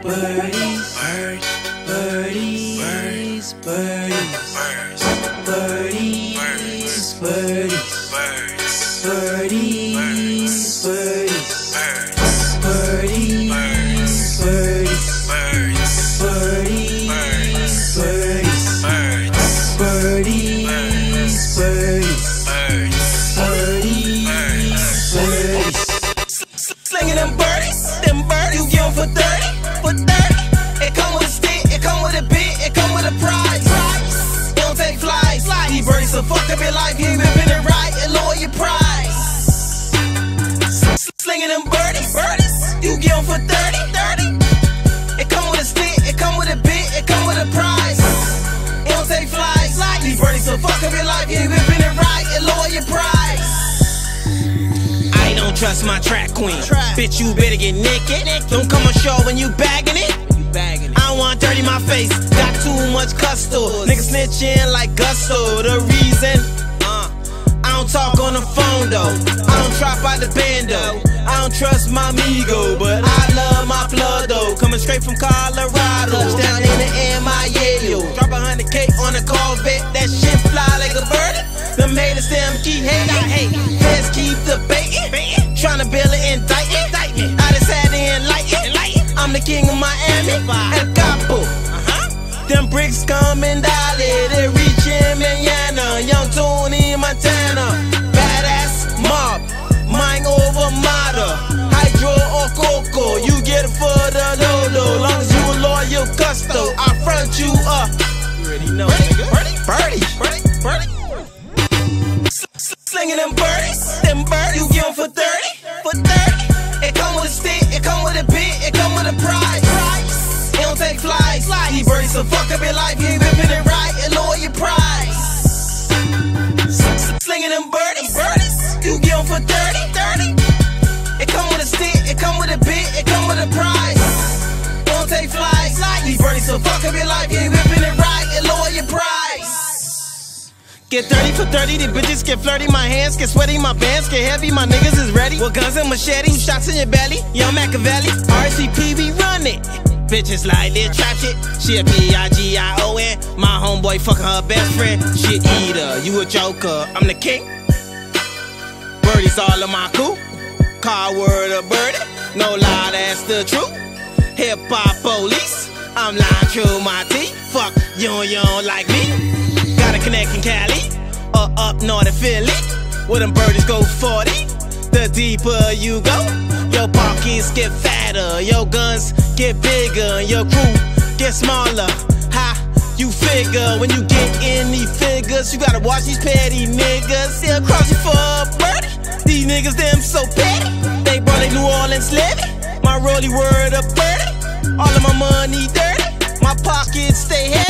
birdies, birdies, birdies, birdies, birdies, birdies, birdies, birdies, birdies, birdies, slinging them birdies, you get 'em for 30, for 30. It come with a stick, it come with a bit, it come with a prize. It don't take flies, these birdies so fuck up your life, you ain't been it right, and lower your price. Slinging them birdies, you get 'em for 30, 30. It come with a stick, it come with a bit, it come with a prize. It don't take flies, these birdies so fuck up your life, you ain't been it right, and lower your price. Don't trust my track queen. Bitch, you better get naked. Don't come on show when you bagging it. I don't want dirty my face. Got too much gusto. Niggas snitching like gusto. The reason I don't talk on the phone though. I don't drop out the bando. I don't trust my amigo, but I love my blood though. Coming straight from Colorado. Touchdown in the air, my yayo. Drop 100K on a Corvette. That shit fly like a bird. Them haters, them keep hating. I hate. Heads keep debating. Tryna build an indictment. I just had to enlighten. I'm the king of Miami. El Capo. Them bricks coming dolly. They reaching Manana. Young Tony Montana. Badass mob. Mind over matter. Hydro or cocoa. You get it for the dodo. Long as you a loyal custo. I front you up. You already know, nigga. Birdie. Slinging them birdies, you get 'em for 30, for 30. It come with a stick, it come with a bit, it come with a prize. It don't take flies, these birdies so fuck up your life, you ain't ripping it right, and lower your price. Slinging them birdies, you get 'em for 30, 30. It come with a stick, it come with a bit, it come with a prize. It don't take flies, these birdies so fuck up your life, you ain't ripping it right, and lower your price. Get 30 for 30, the bitches get flirty, my hands get sweaty, my bands get heavy, my niggas is ready. With guns and machete, shots in your belly, Young Machiavelli, RCP, we run it. Bitches like this trap shit, she a P-I-G-I-O-N. My homeboy fucking her best friend, she a eater, you a joker, I'm the king. Birdies all in my coop, car word of birdie, no lie, that's the truth. Hip-hop police, I'm lying through my teeth, fuck, you don't like me. Got a connect in Cali, or up north in Philly, where them birdies go 40. The deeper you go, your pockets get fatter, your guns get bigger, and your crew get smaller. How you figure when you get in these figures? You gotta watch these petty niggas. They'll cross you for a birdie. These niggas, them so petty. They brought a New Orleans levy. My rolly word a birdie. All of my money dirty. My pockets stay heavy.